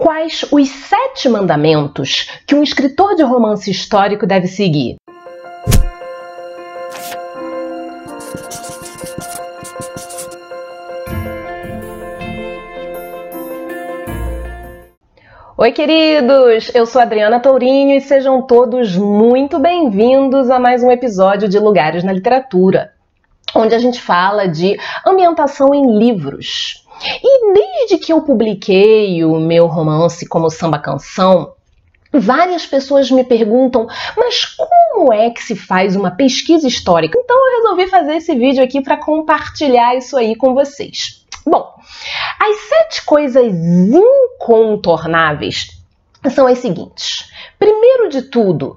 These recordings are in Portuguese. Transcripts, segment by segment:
Quais os 7 mandamentos que um escritor de romance histórico deve seguir? Oi, queridos! Eu sou Adriana Tourinho e sejam todos muito bem-vindos a mais um episódio de Lugares na Literatura, onde a gente fala de ambientação em livros. E desde que eu publiquei o meu romance Como Samba Canção, várias pessoas me perguntam, mas como é que se faz uma pesquisa histórica? Então eu resolvi fazer esse vídeo aqui para compartilhar isso aí com vocês. Bom, as 7 coisas incontornáveis são as seguintes. Primeiro de tudo,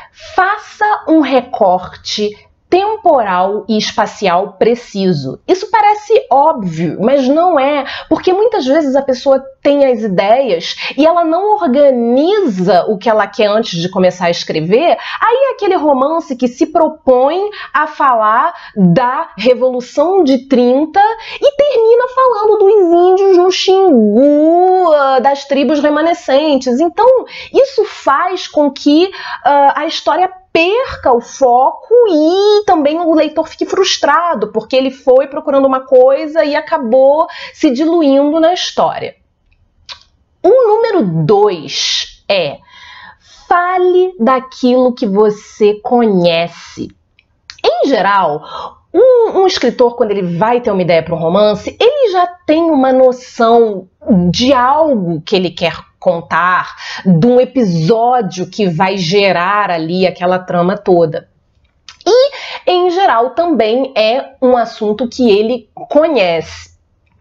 faça um recorte temporal e espacial preciso. Isso parece óbvio, mas não é, porque muitas vezes a pessoa tem as ideias e ela não organiza o que ela quer antes de começar a escrever. Aí é aquele romance que se propõe a falar da Revolução de 30 e termina falando dos índios no Xingu, das tribos remanescentes. Então, isso faz com que a história perca o foco e também o leitor fique frustrado, porque ele foi procurando uma coisa e acabou se diluindo na história. O número 2 é: fale daquilo que você conhece. Em geral, um escritor, quando ele vai ter uma ideia para um romance, ele já tem uma noção de algo que ele quer contar, de um episódio que vai gerar ali aquela trama toda. E, em geral, também é um assunto que ele conhece.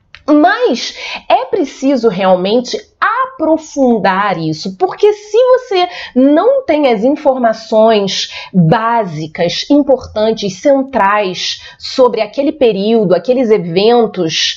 Mas é preciso realmente aprofundar isso, porque se você não tem as informações básicas, importantes, centrais sobre aquele período, aqueles eventos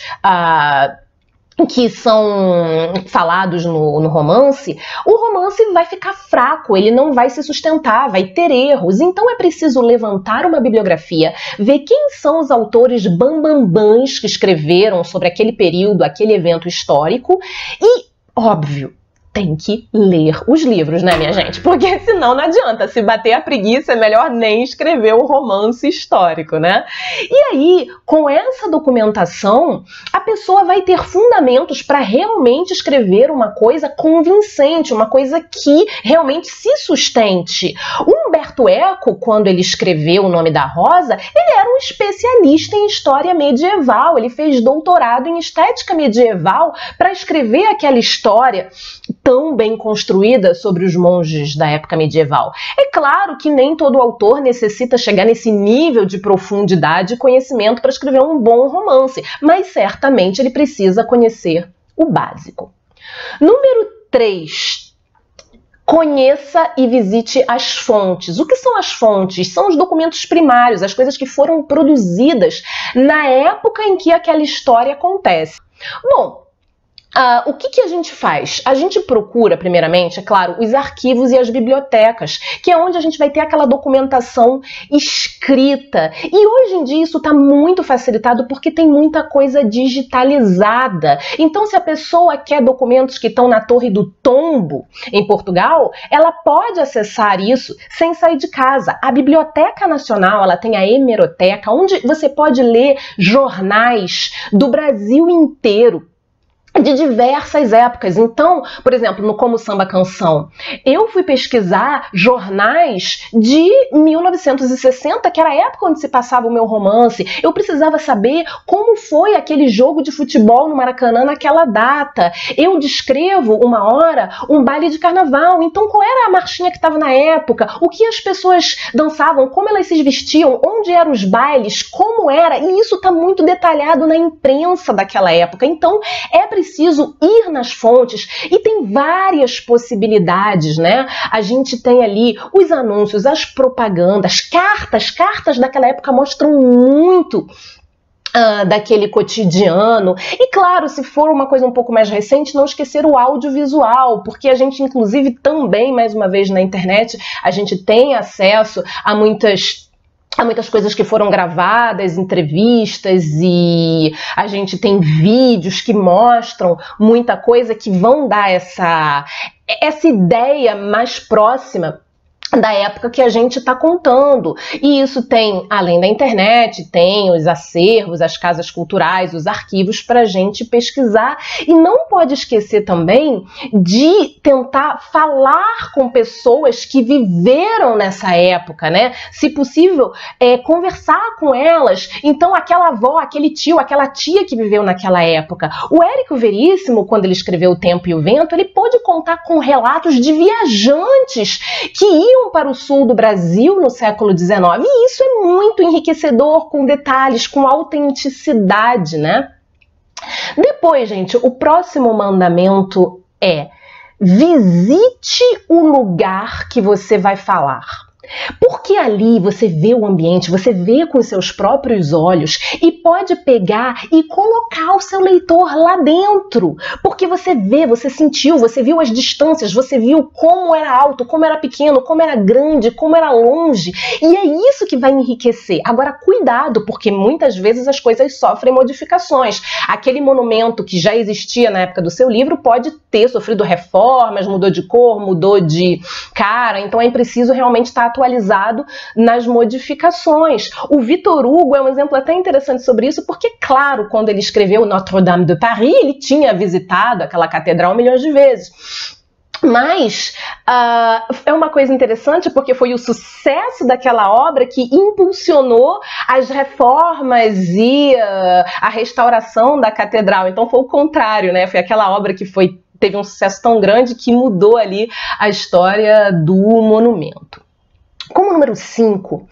que são falados no romance, o romance vai ficar fraco, ele não vai se sustentar, vai ter erros. Então é preciso levantar uma bibliografia, ver quem são os autores bambambãs que escreveram sobre aquele período, aquele evento histórico e, óbvio, tem que ler os livros, né, minha gente? Porque senão não adianta, se bater a preguiça é melhor nem escrever o romance histórico, né? E aí, com essa documentação, a pessoa vai ter fundamentos para realmente escrever uma coisa convincente, uma coisa que realmente se sustente. O Umberto Eco, quando ele escreveu O Nome da Rosa, ele era um especialista em história medieval, ele fez doutorado em estética medieval para escrever aquela história tão bem construída sobre os monges da época medieval. É claro que nem todo autor necessita chegar nesse nível de profundidade e conhecimento para escrever um bom romance, mas certamente ele precisa conhecer o básico. Número 3. Conheça e visite as fontes. O que são as fontes? São os documentos primários, as coisas que foram produzidas na época em que aquela história acontece. Bom, o que a gente faz? A gente procura, primeiramente, é claro, os arquivos e as bibliotecas, que é onde a gente vai ter aquela documentação escrita. E hoje em dia isso está muito facilitado porque tem muita coisa digitalizada. Então, se a pessoa quer documentos que estão na Torre do Tombo, em Portugal, ela pode acessar isso sem sair de casa. A Biblioteca Nacional, ela tem a Hemeroteca, onde você pode ler jornais do Brasil inteiro, de diversas épocas. Então, por exemplo, no Como Samba Canção, eu fui pesquisar jornais de 1960, que era a época onde se passava o meu romance. Eu precisava saber como foi aquele jogo de futebol no Maracanã naquela data. Eu descrevo uma hora um baile de carnaval. Então, qual era a marchinha que estava na época? O que as pessoas dançavam? Como elas se vestiam? Onde eram os bailes? Como era? E isso está muito detalhado na imprensa daquela época. Então, é preciso ir nas fontes e tem várias possibilidades, né? A gente tem ali os anúncios, as propagandas, cartas daquela época mostram muito daquele cotidiano. E claro, se for uma coisa um pouco mais recente, não esquecer o audiovisual, porque a gente inclusive também, mais uma vez na internet, a gente tem acesso a muitas Há muitas coisas que foram gravadas, entrevistas, e a gente tem vídeos que mostram muita coisa que vão dar essa ideia mais próxima da época que a gente está contando. E isso tem, além da internet, tem os acervos, as casas culturais, os arquivos para a gente pesquisar. E não pode esquecer também de tentar falar com pessoas que viveram nessa época, né? Se possível, conversar com elas. Então, aquela avó, aquele tio, aquela tia que viveu naquela época. O Érico Veríssimo, quando ele escreveu O Tempo e o Vento, ele pôde contar com relatos de viajantes que iam para o sul do Brasil no século XIX, e isso é muito enriquecedor, com detalhes, com autenticidade, né? Depois, gente, o próximo mandamento é: visite o lugar que você vai falar. Porque ali você vê o ambiente, você vê com os seus próprios olhos e pode pegar e colocar o seu leitor lá dentro. Porque você vê, você sentiu, você viu as distâncias, você viu como era alto, como era pequeno, como era grande, como era longe. E é isso que vai enriquecer. Agora, cuidado, porque muitas vezes as coisas sofrem modificações. Aquele monumento que já existia na época do seu livro pode ter sofrido reformas, mudou de cor, mudou de cara. Então é preciso realmente estar atualizado nas modificações. O Victor Hugo é um exemplo até interessante sobre isso, porque, claro, quando ele escreveu Notre-Dame de Paris, ele tinha visitado aquela catedral milhões de vezes. Mas é uma coisa interessante, porque foi o sucesso daquela obra que impulsionou as reformas e a restauração da catedral. Então foi o contrário, né? Foi aquela obra que teve um sucesso tão grande que mudou ali a história do monumento. Como número 5,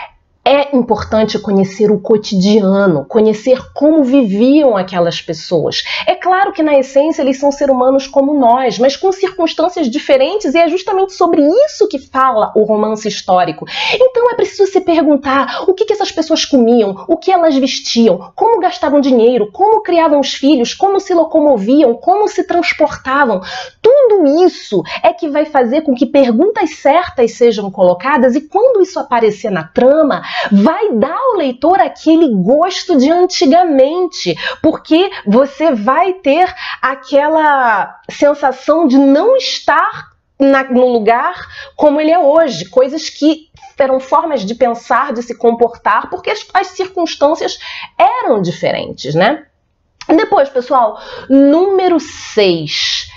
é importante conhecer o cotidiano, conhecer como viviam aquelas pessoas. É claro que, na essência, eles são seres humanos como nós, mas com circunstâncias diferentes, e é justamente sobre isso que fala o romance histórico. Então é preciso se perguntar o que essas pessoas comiam, o que elas vestiam, como gastavam dinheiro, como criavam os filhos, como se locomoviam, como se transportavam. Tudo isso é que vai fazer com que perguntas certas sejam colocadas, e quando isso aparecer na trama, vai dar ao leitor aquele gosto de antigamente, porque você vai ter aquela sensação de não estar no lugar como ele é hoje, coisas que eram formas de pensar, de se comportar, porque as circunstâncias eram diferentes, né? Depois, pessoal, número 6.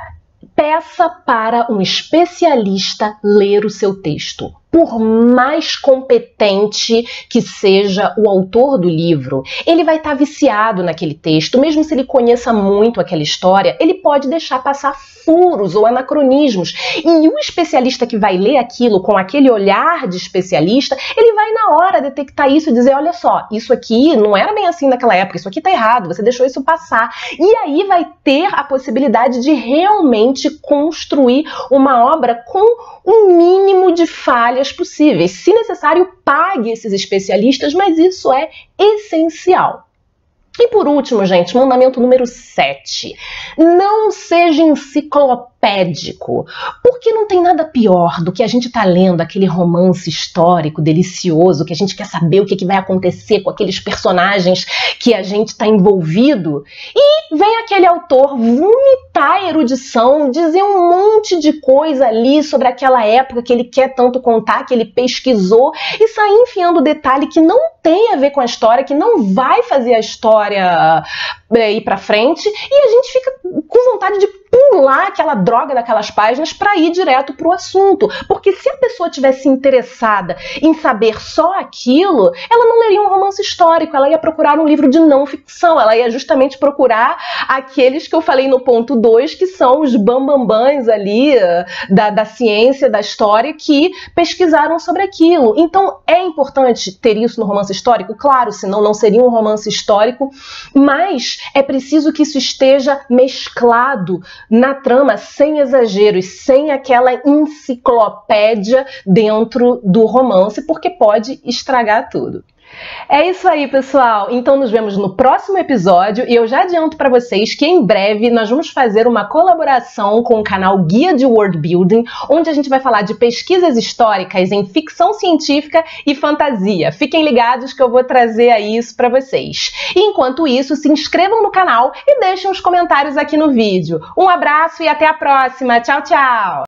Peça para um especialista ler o seu texto. Por mais competente que seja o autor do livro, ele vai estar viciado naquele texto. Mesmo se ele conheça muito aquela história, ele pode deixar passar furos ou anacronismos. E o especialista que vai ler aquilo com aquele olhar de especialista, ele vai na hora detectar isso e dizer: olha só, isso aqui não era bem assim naquela época, isso aqui tá errado, você deixou isso passar. E aí vai ter a possibilidade de realmente construir uma obra com o mínimo de falhas possíveis. Se necessário, pague esses especialistas, mas isso é essencial. E por último, gente, mandamento número 7. Não seja enciclopédico, porque não tem nada pior do que a gente tá lendo aquele romance histórico delicioso, que a gente quer saber o que vai acontecer com aqueles personagens que a gente tá envolvido, e vem aquele autor vomitar erudição, dizer um monte de coisa ali sobre aquela época que ele quer tanto contar, que ele pesquisou, e sair enfiando detalhe que não tem a ver com a história, que não vai fazer a história ir pra frente, e a gente fica com vontade de pular aquela droga daquelas páginas para ir direto pro assunto, porque se a pessoa tivesse interessada em saber só aquilo, ela não leria um romance histórico, ela ia procurar um livro de não ficção, ela ia justamente procurar aqueles que eu falei no ponto 2, que são os bambambãs ali da ciência, da história, que pesquisaram sobre aquilo. Então é importante ter isso no romance histórico? Claro, senão não seria um romance histórico, mas é preciso que isso esteja mesclado na trama, sem exageros, sem aquela enciclopédia dentro do romance, porque pode estragar tudo. É isso aí, pessoal. Então nos vemos no próximo episódio e eu já adianto para vocês que em breve nós vamos fazer uma colaboração com o canal Guia de World Building, onde a gente vai falar de pesquisas históricas em ficção científica e fantasia. Fiquem ligados que eu vou trazer aí isso para vocês. E enquanto isso, se inscrevam no canal e deixem os comentários aqui no vídeo. Um abraço e até a próxima. Tchau, tchau!